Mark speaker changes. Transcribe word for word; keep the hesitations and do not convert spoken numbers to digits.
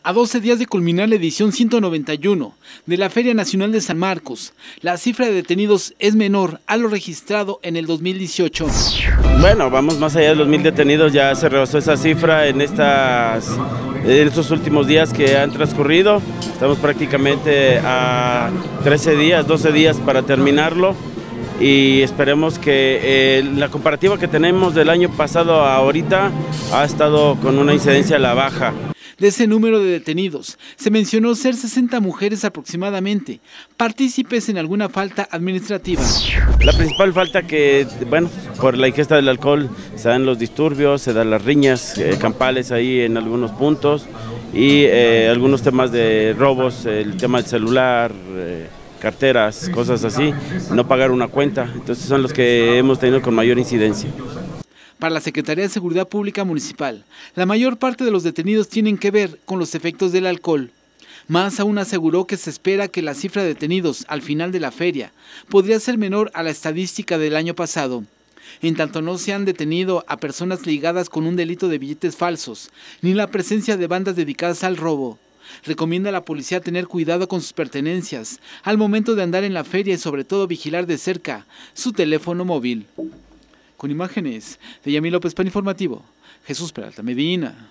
Speaker 1: A doce días de culminar la edición ciento noventa y uno de la Feria Nacional de San Marcos, la cifra de detenidos es menor a lo registrado en el dos mil dieciocho.
Speaker 2: Bueno, vamos más allá de los mil detenidos, ya se rebasó esa cifra en, estas, en estos últimos días que han transcurrido. Estamos prácticamente a trece días, doce días para terminarlo y esperemos que eh, la comparativa que tenemos del año pasado a ahorita ha estado con una incidencia a la baja.
Speaker 1: De ese número de detenidos, se mencionó ser sesenta mujeres aproximadamente, partícipes en alguna falta administrativa.
Speaker 2: La principal falta que, bueno, por la ingesta del alcohol se dan los disturbios, se dan las riñas eh, campales ahí en algunos puntos y eh, algunos temas de robos, el tema del celular, eh, carteras, cosas así, no pagar una cuenta, entonces son los que hemos tenido con mayor incidencia.
Speaker 1: Para la Secretaría de Seguridad Pública Municipal, la mayor parte de los detenidos tienen que ver con los efectos del alcohol. Más aún aseguró que se espera que la cifra de detenidos al final de la feria podría ser menor a la estadística del año pasado. En tanto no se han detenido a personas ligadas con un delito de billetes falsos, ni la presencia de bandas dedicadas al robo. Recomienda a la policía tener cuidado con sus pertenencias al momento de andar en la feria y sobre todo vigilar de cerca su teléfono móvil. Con imágenes de Yamil López para Informativo, Jesús Peralta Medina.